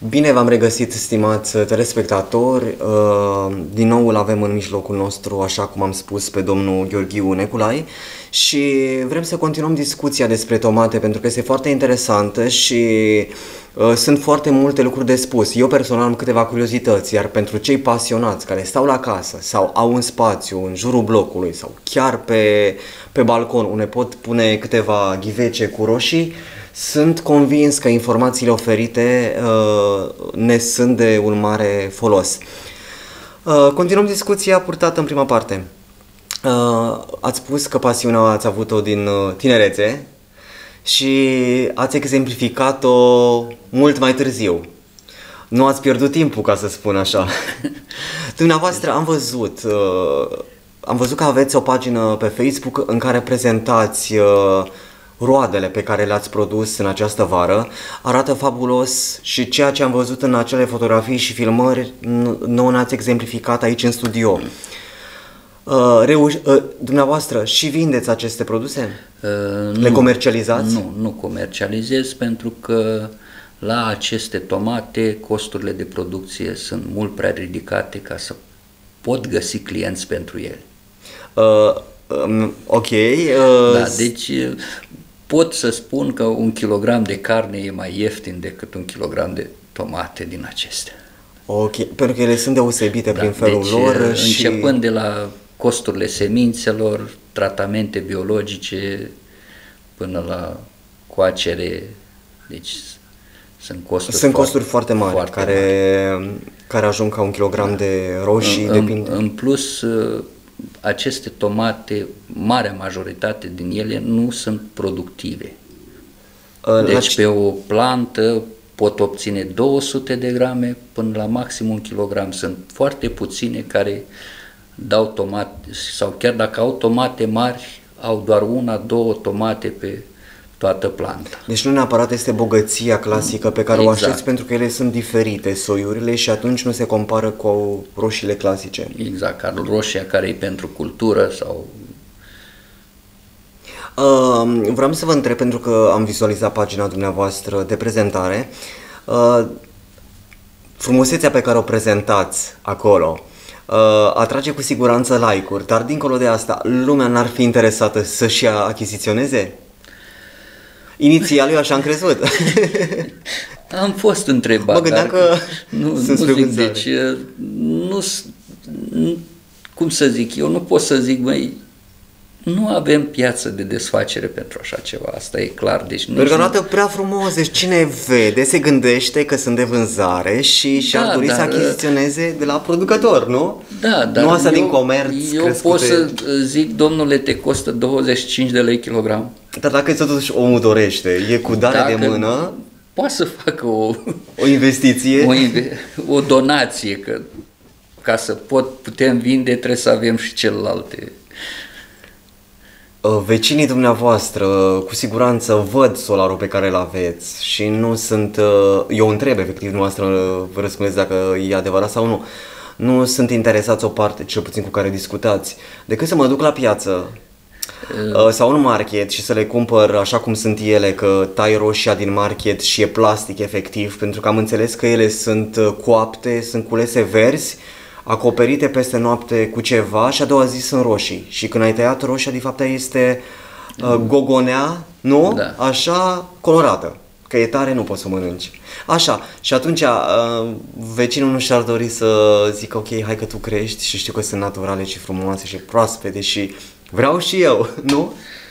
Bine v-am regăsit, stimați telespectatori. Din nou îl avem în mijlocul nostru, așa cum am spus, pe domnul Gheorghiu Neculai și vrem să continuăm discuția despre tomate pentru că este foarte interesantă și sunt foarte multe lucruri de spus. Eu personal am câteva curiozități, iar pentru cei pasionați care stau la casă sau au un spațiu în jurul blocului sau chiar pe balcon unde pot pune câteva ghivece cu roșii, sunt convins că informațiile oferite ne sunt de un mare folos. Continuăm discuția purtată în prima parte. Ați spus că pasiunea ați avut-o din tinerețe și ați exemplificat-o mult mai târziu. Nu ați pierdut timpul, ca să spun așa. Dumneavoastră am văzut că aveți o pagină pe Facebook în care prezentați roadele pe care le-ați produs în această vară. Arată fabulos și ceea ce am văzut în acele fotografii și filmări nu ne-ați exemplificat aici în studio. Dumneavoastră și vindeți aceste produse? Le comercializați? Nu comercializez pentru că la aceste tomate costurile de producție sunt mult prea ridicate ca să pot găsi clienți pentru ele. Ok. Da, deci pot să spun că un kilogram de carne e mai ieftin decât un kilogram de tomate din acestea. Ok, pentru că ele sunt deosebite prin felul deci, lor și... începând de la costurile semințelor, tratamente biologice, până la coacere, deci sunt costuri foarte mari, care ajung ca un kilogram de roșii. În plus, aceste tomate, marea majoritate din ele nu sunt productive. Deci pe o plantă pot obține 200 de grame până la maxim 1 kilogram. Sunt foarte puține care dau tomate, sau chiar dacă au tomate mari, au doar 1-2 tomate pe toată planta. Deci nu neapărat este bogăția clasică pe care o aștepți, pentru că ele sunt diferite, soiurile, și atunci nu se compară cu roșiile clasice. Exact, ca roșia care e pentru cultură sau... Vreau să vă întreb, pentru că am vizualizat pagina dumneavoastră de prezentare, frumusețea pe care o prezentați acolo atrage cu siguranță like-uri, dar dincolo de asta, lumea n-ar fi interesată să-și achiziționeze? Inițial eu așa am crezut. Am fost întrebat. Mă gândeam că nu zic, deci, cum să zic, eu nu pot să zic, măi, nu avem piață de desfacere pentru așa ceva, asta e clar. Deci pentru că arată prea frumos, deci cine vede se gândește că sunt de vânzare și ar dori să achiziționeze de la producător, nu? Da, dar nu asta din comerț. Eu pot să zic, domnule, te costă 25 de lei kilogram. Dar dacă totuși omul dorește, e cu dare de mână, poate să facă o investiție, o donație, că ca să putem vinde trebuie să avem și celelalte. Vecinii dumneavoastră cu siguranță văd solarul pe care îl aveți și nu sunt, eu întreb efectiv dumneavoastră, vă răspundeți dacă e adevărat sau nu, nu sunt interesați o parte, cel puțin cu care discutați, decât să mă duc la piață sau în market și să le cumpăr așa cum sunt ele, că tai roșia din market și e plastic efectiv, pentru că am înțeles că ele sunt coapte, sunt culese verzi, acoperite peste noapte cu ceva și a doua zi sunt roșii. Și când ai tăiat roșia, de fapt este gogonea, nu? Da. Așa, colorată. Că e tare, nu poți să o mănânci. Așa, și atunci vecinul nu și-ar dori să zică, ok, hai că tu crești și știu că sunt naturale și frumoase și proaspete și vreau și eu, nu?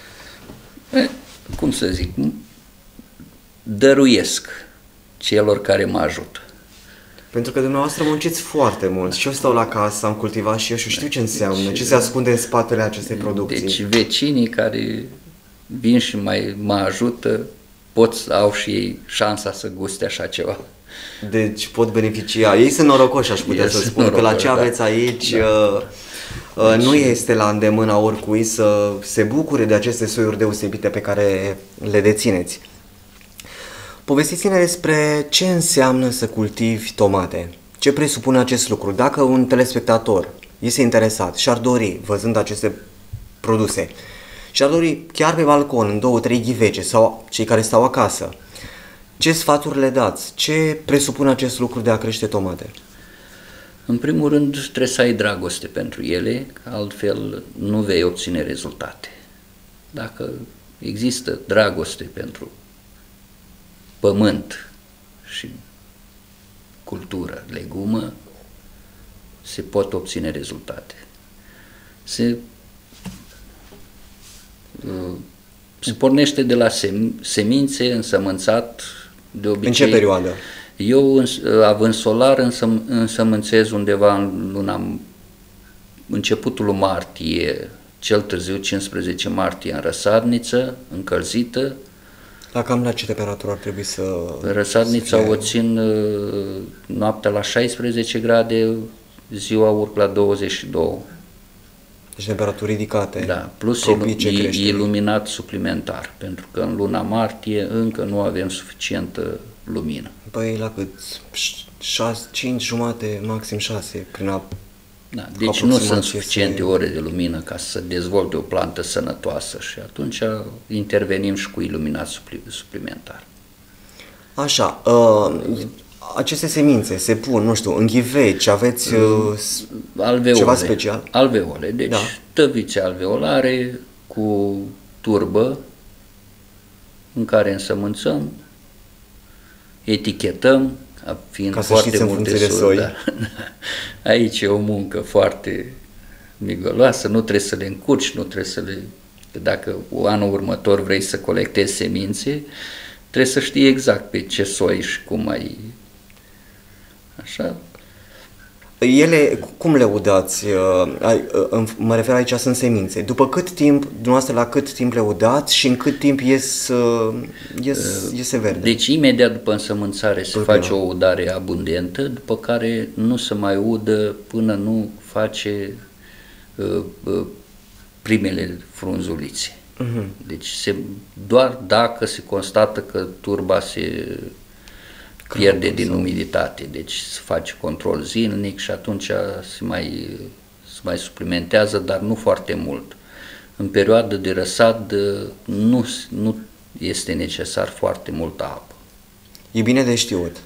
Cum să zic, dăruiesc celor care mă ajută. Pentru că dumneavoastră munciți foarte mult și eu stau la casă, am cultivat și eu și știu ce înseamnă, ce se ascunde în spatele acestei producții. Deci vecinii care vin și mă ajută pot să au și ei șansa să guste așa ceva. Deci pot beneficia. Ei sunt norocoși, aș putea să spun, că la ce aveți aici nu este la îndemâna oricui să se bucure de aceste soiuri deosebite pe care le dețineți. Povestiți-ne despre ce înseamnă să cultivi tomate. Ce presupune acest lucru? Dacă un telespectator este interesat și ar dori, văzând aceste produse, și ar dori chiar pe balcon, în 2-3 ghivece, sau cei care stau acasă, Ce sfaturi le dați? Ce presupune acest lucru de a crește tomate? În primul rând trebuie să ai dragoste pentru ele, că altfel nu vei obține rezultate. Dacă există dragoste pentru pământ și cultură, legumă, se pot obține rezultate. Se pornește de la semințe, însămânțat, de obicei. În ce perioadă? Eu, având solar, însămânțez undeva în luna, începutul lui martie, cel târziu 15 martie, în răsadniță, încălzită. La ce temperatură ar trebui să... Răsadnița o țin noaptea la 16 grade, ziua urc la 22. Deci temperaturi ridicate. Da, plus iluminat suplimentar, pentru că în luna martie încă nu avem suficientă lumină. Păi la cât? 5 jumate, maxim 6, prin da, deci nu sunt suficiente ore de lumină ca să dezvolte o plantă sănătoasă și atunci intervenim și cu iluminat suplimentar. Așa, aceste semințe se pun, nu știu, în ghiveci, aveți alveole, ceva special? Alveole, deci da. Tăvițe alveolare cu turbă în care însămânțăm, etichetăm, fiind ca să foarte multe soi. Da. Aici e o muncă foarte migăloasă, nu trebuie să le încurci, nu trebuie să le... Dacă anul următor vrei să colectezi semințe, trebuie să știi exact pe ce soi și cum ai... Așa. Ele, cum le udați? Mă refer aici, sunt semințe. După cât timp, dumneavoastră la cât timp le udați și în cât timp iese verde? Deci imediat după însămânțare se face o udare abundentă, după care nu se mai udă până nu face primele frunzulițe. Deci doar dacă se constată că turba se pierde din umiditate, deci se face control zilnic și atunci se mai suplimentează, dar nu foarte mult. În perioada de răsad nu este necesar foarte multă apă. E bine de știut.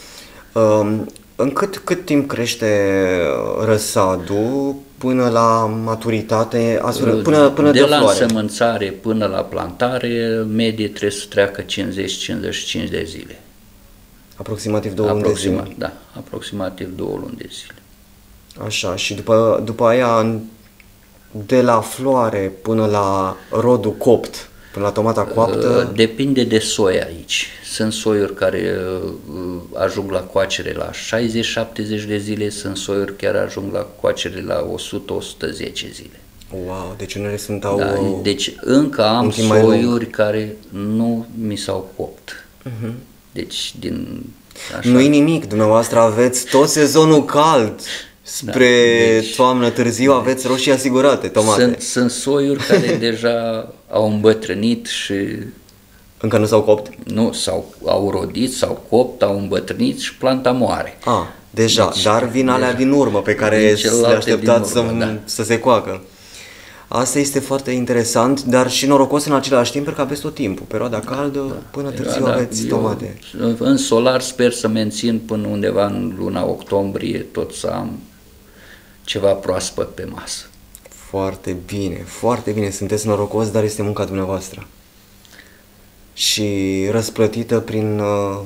În cât timp crește răsadul până la maturitate, până de la la floare? însămânțare până la plantare, medie trebuie să treacă 50-55 de zile. Aproximativ 2 luni de zile. Da, aproximativ 2 luni de zile. Așa, și după aia, de la floare până la rodul copt, până la tomata coaptă... Depinde de soi aici. Sunt soiuri care ajung la coacere la 60-70 de zile, sunt soiuri care ajung la coacere la 100-110 zile. Wow, deci unele sunt deci încă am soiuri care nu mi s-au copt. Deci nu-i nimic, dumneavoastră aveți tot sezonul cald. Spre toamnă târziu aveți roșii asigurate, tomate. Sunt soiuri care deja au îmbătrânit și... Încă nu s-au copt? Nu, au rodit, s-au copt, au îmbătrânit și planta moare. Deja, deci, dar vin alea din urmă pe care le așteptați să se coacă. Asta este foarte interesant, dar și norocos în același timp, pentru că aveți tot timpul, perioada caldă, până târziu aveți tomate. În solar sper să mențin până undeva în luna octombrie, tot să am ceva proaspăt pe masă. Foarte bine, foarte bine, sunteți norocos, dar este munca dumneavoastră. Și răsplătită prin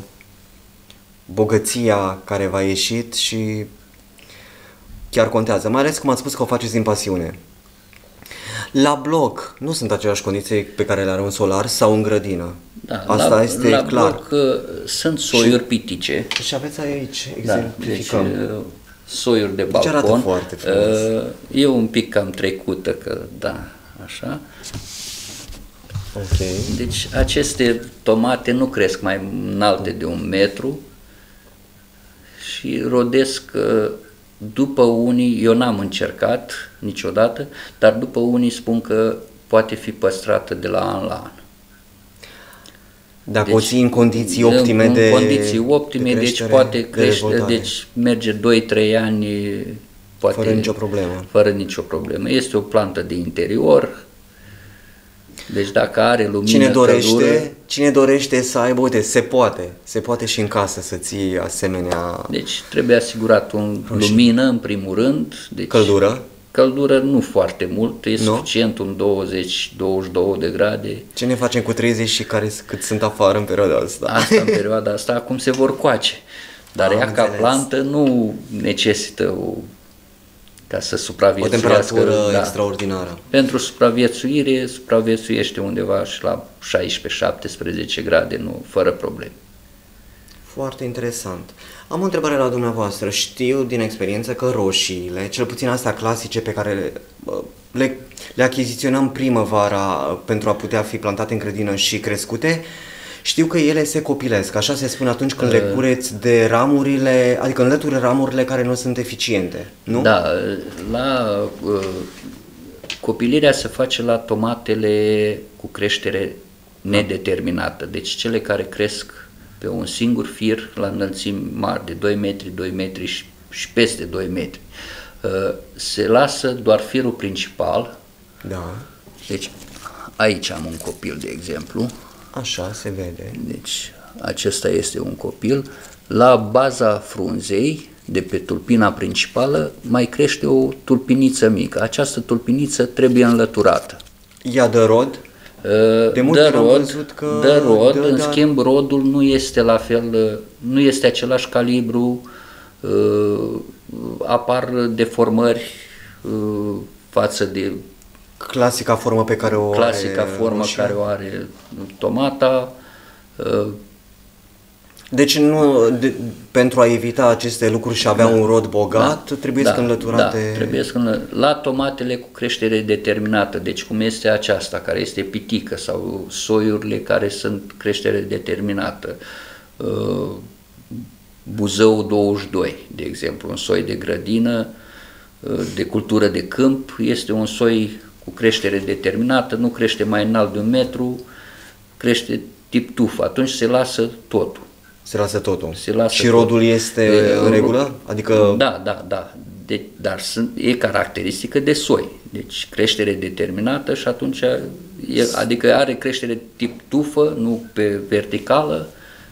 bogăția care v-a ieșit și chiar contează, mai ales cum ați spus că o faceți din pasiune. La bloc nu sunt aceleași condiții pe care le are un solar sau în grădină. Da, asta este la clar. Bloc sunt soiuri pitice. Și aveți aici, exemplificăm. Deci, soiuri de balcon. Deci arată foarte frumos. E un pic cam trecută, că da, așa. Okay. Deci aceste tomate nu cresc mai înalte de 1 metru și rodesc după unii, eu n-am încercat niciodată, dar după unii spun că poate fi păstrată de la an la an. Dacă deci, o ții în condiții optime de condiții optime, deci poate crește, deci merge 2-3 ani poate, fără nicio problemă. Fără nicio problemă. Este o plantă de interior. Deci dacă are lumină, căldură... Cine dorește să aibă, uite, se poate și în casă să ții asemenea... Deci trebuie asigurat lumină în primul rând. Deci, Căldură nu foarte mult, e suficient un 20-22 de grade. Ce ne facem cu 30 și cât sunt afară în perioada asta? Asta în perioada asta, acum se vor coace. Dar ea ca plantă nu necesită ca să supraviețuiască. O temperatură extraordinară. Pentru supraviețuire, supraviețuiește undeva și la 16-17 grade, fără probleme. Foarte interesant. Am o întrebare la dumneavoastră. Știu din experiență că roșiile, cel puțin astea clasice pe care le achiziționăm primăvara pentru a putea fi plantate în grădină și crescute, știu că ele se copilesc, așa se spune atunci când le cureți de ramurile, adică înlătură ramurile care nu sunt eficiente, nu? Da, copilirea se face la tomatele cu creștere nedeterminată, deci cele care cresc pe un singur fir la înălțimi mari de 2 metri, 2 metri și peste 2 metri. Se lasă doar firul principal. Da. Deci aici am un copil, de exemplu. Așa se vede. Deci acesta este un copil. La baza frunzei, de pe tulpina principală, mai crește o tulpiniță mică. Această tulpiniță trebuie înlăturată. Ea dă rod? Dă rod, în schimb rodul nu este la fel, nu este același calibru, apar deformări față de clasica formă pe care care o are tomata. Deci pentru a evita aceste lucruri și avea un rod bogat, trebuie să înlăturate... Da, trebuie la tomatele cu creștere determinată, deci cum este aceasta, care este pitică, sau soiurile care sunt creștere determinată, Buzău 22, de exemplu, un soi de grădină, de cultură de câmp, este un soi cu creștere determinată, nu crește mai înalt de 1 metru, crește tip tufă, atunci se lasă totul. Se lasă totul. Și rodul este în regulă? Adică... Da. Dar e caracteristică de soi. Deci creștere determinată și atunci, adică are creștere tip tufă, nu pe verticală.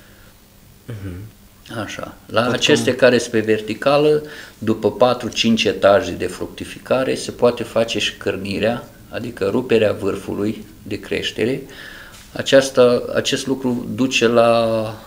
Așa. La aceste care sunt pe verticală, după 4-5 etaje de fructificare, se poate face și cărnirea, adică ruperea vârfului de creștere. Acest lucru duce la...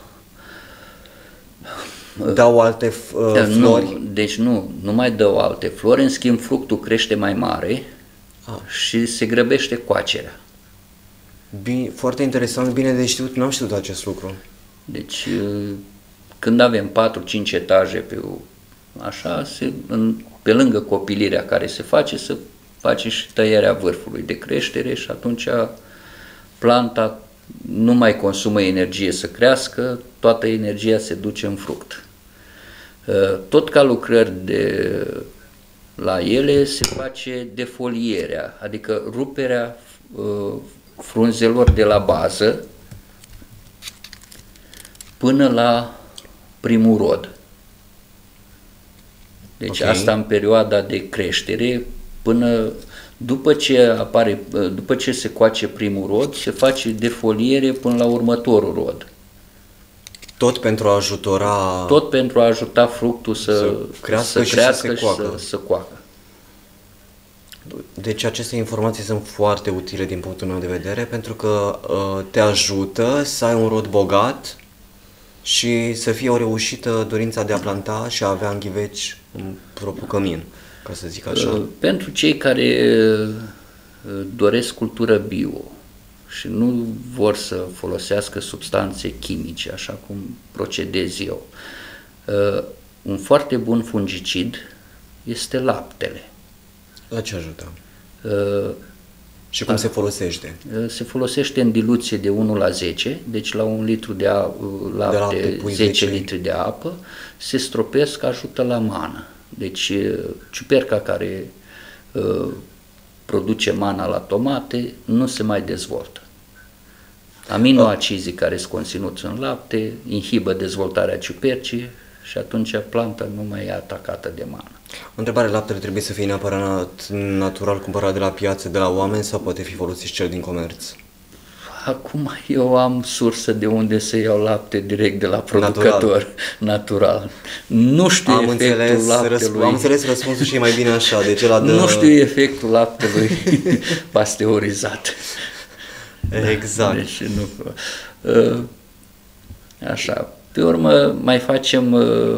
Dau alte flori? Deci nu mai dau alte flori, în schimb fructul crește mai mare și se grăbește coacerea. Bine, foarte interesant, bine de știut, n-am știut acest lucru. Deci când avem 4-5 etaje pe lângă copilirea care se face și tăierea vârfului de creștere și atunci planta nu mai consumă energie să crească, toată energia se duce în fruct. Tot ca lucrări la ele se face defolierea, adică ruperea frunzelor de la bază până la primul rod. Deci asta în perioada de creștere, după ce se coace primul rod, se face defoliere până la următorul rod. Tot pentru a ajuta fructul să crească și să coacă. Deci aceste informații sunt foarte utile din punctul meu de vedere, pentru că te ajută să ai un rod bogat și să fie o reușită dorința de a planta și a avea în ghiveci un propriu cămin, ca să zic așa. Pentru cei care doresc cultură bio și nu vor să folosească substanțe chimice, așa cum procedez eu, un foarte bun fungicid este laptele. La ce ajută? Și cum se folosește? Se folosește în diluție de 1:10, deci la 1 litru de lapte, 10 litri de apă, se stropesc, ajută la mană. Deci ciuperca care produce mana la tomate nu se mai dezvoltă. Aminoacizii care sunt conținuți în lapte inhibă dezvoltarea ciupercii și atunci planta nu mai e atacată de mană. O întrebare, laptele trebuie să fie neapărat natural cumpărat de la piață, de la oameni sau poate fi folosit și cel din comerț? Acum eu am sursă de unde să iau lapte direct de la producător natural. Nu știu efectul laptelui. Am înțeles răspunsul și e mai bine așa. Deci nu știu efectul laptelui pasteurizat. Exact. Deci nu. Așa. Pe urmă mai facem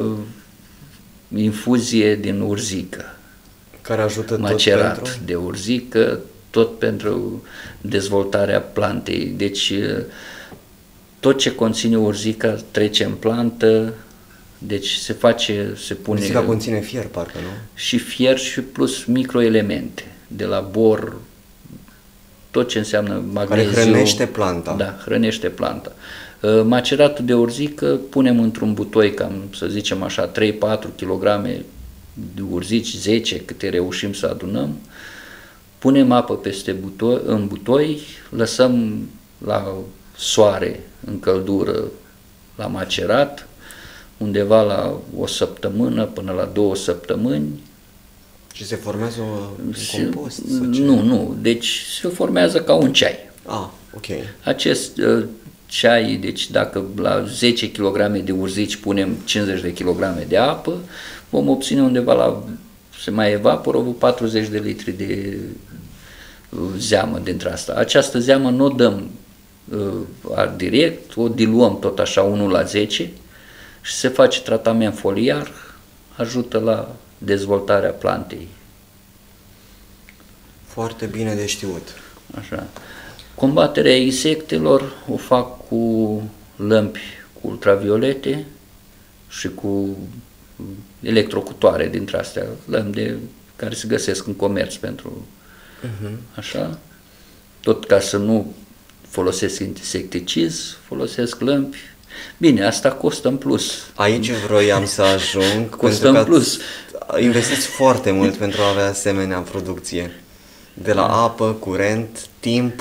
infuzie din urzică. Care ajută macerat tot pentru? De urzică, tot pentru dezvoltarea plantei. Deci tot ce conține urzica trece în plantă, deci se pune... Urzica conține fier, parcă, nu? Și fier și plus microelemente, de la bor, tot ce înseamnă magneziu. Care hrănește planta. Da, hrănește planta. Maceratul de urzică punem într-un butoi, cam să zicem așa, 3-4 kg de urzici, 10 câte reușim să adunăm, punem apă peste în butoi, lăsăm la soare, în căldură, la macerat, undeva la o săptămână până la 2 săptămâni. Și se formează un compost? Nu, deci se formează ca un ceai. Ok. Acest ceai, deci dacă la 10 kg de urzici punem 50 de kg de apă, vom obține undeva se mai evaporă 40 de litri de zeamă dintre asta. Această zeamă nu o dăm direct, o diluăm tot așa 1:10 și se face tratament foliar, ajută la dezvoltarea plantei. Foarte bine de știut. Așa. Combaterea insectelor o fac cu lămpi cu ultraviolete și cu electrocutoare dintre astea, lămpi care se găsesc în comerț pentru așa. Tot ca să nu folosesc insecticizi, folosesc lămpi. Bine, asta costă în plus. Aici vroiam să ajung. Costă în plus. Investiți foarte mult pentru a avea asemenea producție. De la apă, curent, timp,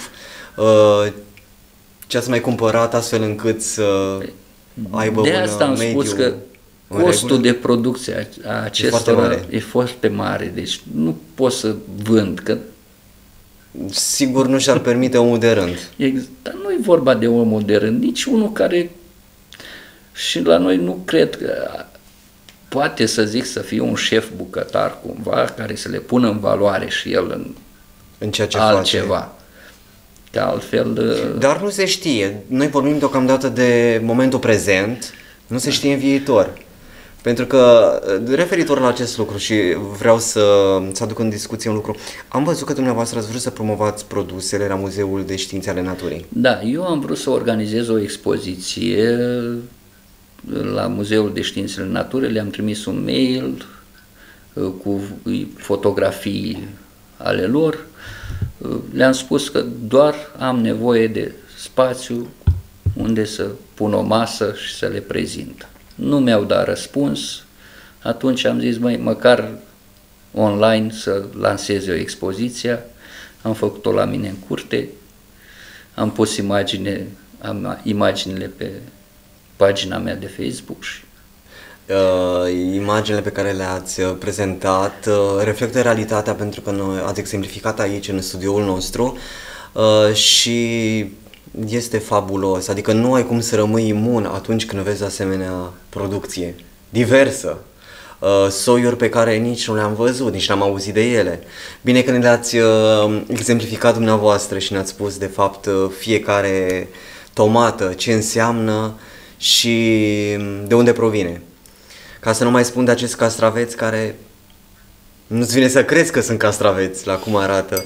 ce ați mai cumpărat astfel încât să aibă de asta am spus că costul de producție a acestora e foarte mare, deci nu pot să vând, că sigur nu și-ar permite omul de rând. Dar nu e vorba de omul de rând, nici unul care, și la noi nu cred că poate să zic să fie un șef bucătar cumva, care să le pună în valoare și el în ceea ce altceva. face. Că altfel... Dar nu se știe. Noi vorbim deocamdată de momentul prezent, nu se știe în viitor. Pentru că, referitor la acest lucru și vreau să aduc în discuție un lucru, am văzut că dumneavoastră ați vrut să promovați produsele la Muzeul de Științe ale Naturii. Da, eu am vrut să organizez o expoziție la Muzeul de Științe ale Naturii, le-am trimis un mail cu fotografii ale lor, le-am spus că doar am nevoie de spațiu unde să pun o masă și să le prezint. Nu mi-au dat răspuns, atunci am zis, măcar online să lansez o expoziție, am făcut-o la mine în curte, am pus imaginile pe pagina mea de Facebook și imaginile pe care le-ați prezentat reflectă realitatea, pentru că noi ați exemplificat aici în studioul nostru și este fabulos, adică nu ai cum să rămâi imun atunci când vezi asemenea producție diversă, soiuri pe care nici nu le-am văzut, nici n-am auzit de ele. Bine că ne le-ați exemplificat dumneavoastră și ne-ați spus de fapt fiecare tomată, ce înseamnă și de unde provine. Ca să nu mai spun de acest castraveți care nu-ți vine să crezi că sunt castraveți la cum arată.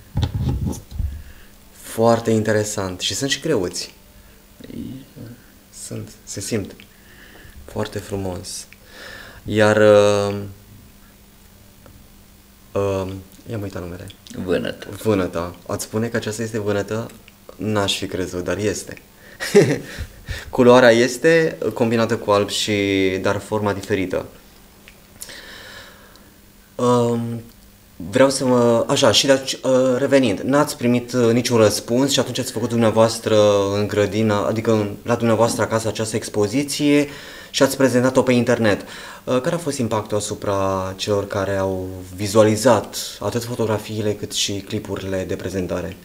Foarte interesant. Și sunt și greuți. Sunt, se simt. Foarte frumos. Iar i-am uitat numele. Vânătă. Vânăta. Ați spune că aceasta este vânătă? N-aș fi crezut, dar este. Culoarea este combinată cu alb dar forma diferită. vreau să mă... Așa, și revenind, n-ați primit niciun răspuns și atunci ați făcut dumneavoastră în grădină, adică la dumneavoastră acasă această expoziție și ați prezentat-o pe internet. Care a fost impactul asupra celor care au vizualizat atât fotografiile cât și clipurile de prezentare?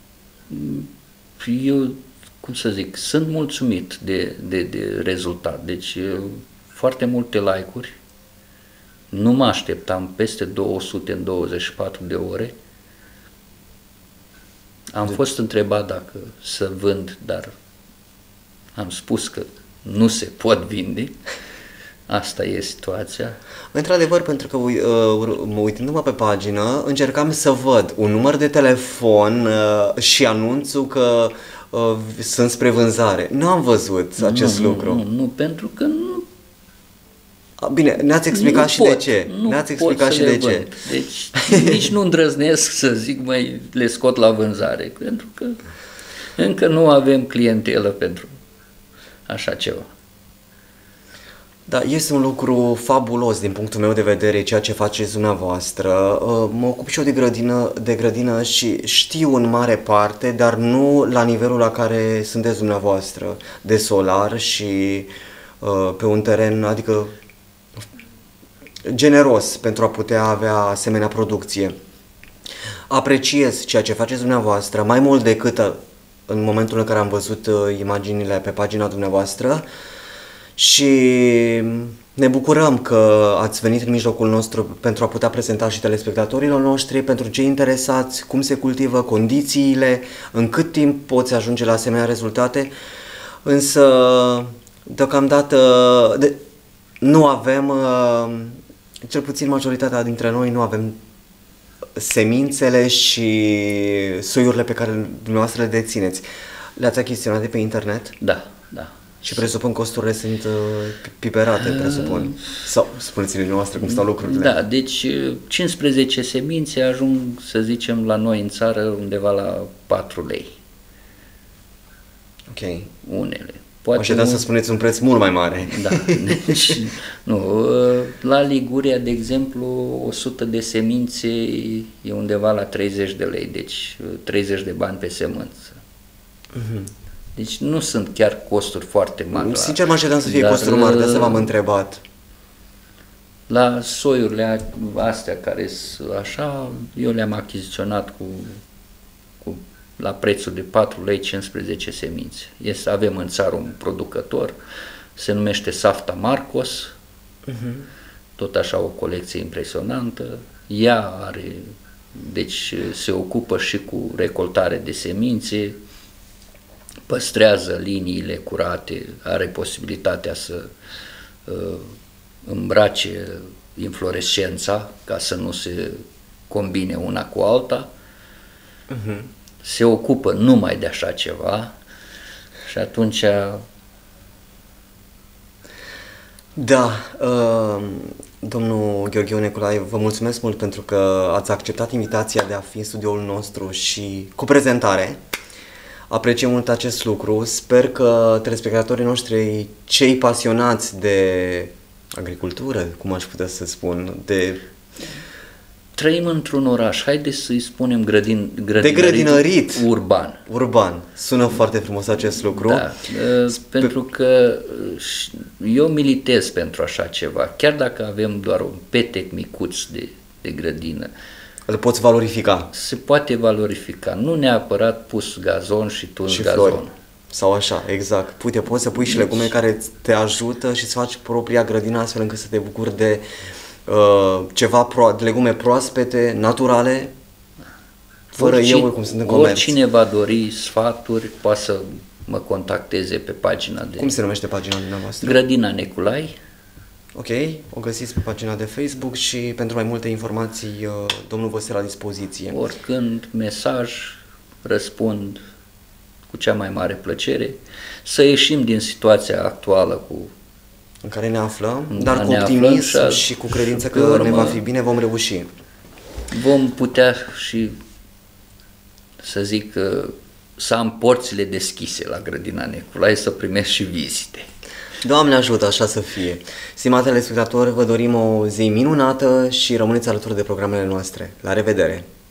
Eu, cum să zic, sunt mulțumit de rezultat. Deci, foarte multe like-uri. Nu mă așteptam, peste 200 în 24 de ore. Am fost întrebat dacă să vând, dar am spus că nu se pot vinde. Asta e situația. Într-adevăr, pentru că uitându-mă pe pagină, încercam să văd un număr de telefon și anunțul că sunt spre vânzare. Nu am văzut acest lucru. Nu, pentru că nu. Bine, ne-ați explicat și de ce. Ne-ați explicat și de ce. Deci nici nu îndrăznesc să zic, mai le scot la vânzare, pentru că încă nu avem clientelă pentru așa ceva. Da, este un lucru fabulos din punctul meu de vedere ceea ce faceți dumneavoastră. Mă ocup și eu de grădină și știu în mare parte, dar nu la nivelul la care sunteți dumneavoastră, de solar și pe un teren, adică generos pentru a putea avea asemenea producție. Apreciez ceea ce faceți dumneavoastră mai mult decât în momentul în care am văzut imaginile pe pagina dumneavoastră și ne bucurăm că ați venit în mijlocul nostru pentru a putea prezenta și telespectatorilor noștri, pentru cei interesați, cum se cultivă, condițiile, în cât timp poți ajunge la asemenea rezultate, însă deocamdată nu avem, cel puțin majoritatea dintre noi nu avem semințele și soiurile pe care dumneavoastră le dețineți. Le-ați achiziționat de pe internet? Da. Și presupun costurile sunt piperate, presupun. Sau spuneți-ne dumneavoastră cum stau lucrurile. Da, deci 15 semințe ajung, să zicem, la noi în țară undeva la 4 lei. Ok. Unele. Mă așteptam să spuneți un preț mult mai mare. Da, deci, nu, la Liguria, de exemplu, 100 de semințe e undeva la 30 de lei, deci 30 de bani pe semânță. Deci nu sunt chiar costuri foarte mari. Sincer, mă așteptam să fie costuri mari, de asta v-am întrebat. La soiurile astea care sunt așa, eu le-am achiziționat la prețul de 4 lei 15 semințe. Avem în țară un producător, se numește Safta Marcos, tot așa o colecție impresionantă. Ea are, deci se ocupă și cu recoltare de semințe, păstrează liniile curate, are posibilitatea să îmbrace inflorescența ca să nu se combine una cu alta. Se ocupă numai de așa ceva și atunci... Da, domnul Gheorghiu Nicolae, vă mulțumesc mult pentru că ați acceptat invitația de a fi în studioul nostru și cu prezentare. Apreciem mult acest lucru. Sper că telespectatorii noștri, cei pasionați de agricultură, cum aș putea să spun, Trăim într-un oraș, haideți să-i spunem grădinărit urban. Urban. Sună foarte frumos acest lucru. Da, pentru că eu militez pentru așa ceva, chiar dacă avem doar un petec micuț de grădină. Îl poți valorifica. Se poate valorifica, nu neapărat pus gazon și tuns gazon. Flori. Sau așa, exact. Uite, poți să pui și legume care te ajută și să faci propria grădină astfel încât să te bucuri de de legume proaspete, naturale, fără eu cum sunt în comerț. Oricine va dori sfaturi, poate să mă contacteze pe pagina de... Cum se numește pagina dumneavoastră? Grădina Neculai. Ok, o găsiți pe pagina de Facebook și pentru mai multe informații domnul vă stă la dispoziție. Oricând, mesaj, răspund cu cea mai mare plăcere. Să ieșim din situația actuală în care ne aflăm, dar cu optimism și cu credință că ne va fi bine, vom reuși. Vom putea și, să zic, să am porțile deschise la Grădina Nicolae, să primesc și vizite. Doamne ajută, așa să fie. Stimatele spectatori, vă dorim o zi minunată și rămâneți alături de programele noastre. La revedere!